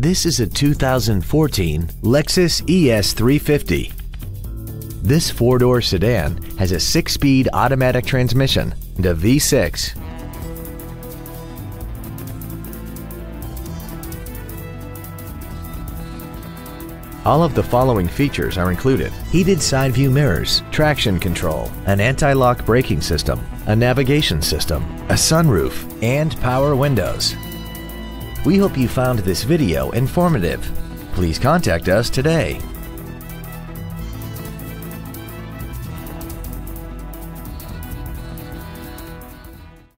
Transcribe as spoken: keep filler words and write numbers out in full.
This is a two thousand fourteen Lexus E S three fifty. This four-door sedan has a six-speed automatic transmission and a V six. All of the following features are included: heated side view mirrors, traction control, an anti-lock braking system, a navigation system, a sunroof, and power windows. We hope you found this video informative. Please contact us today.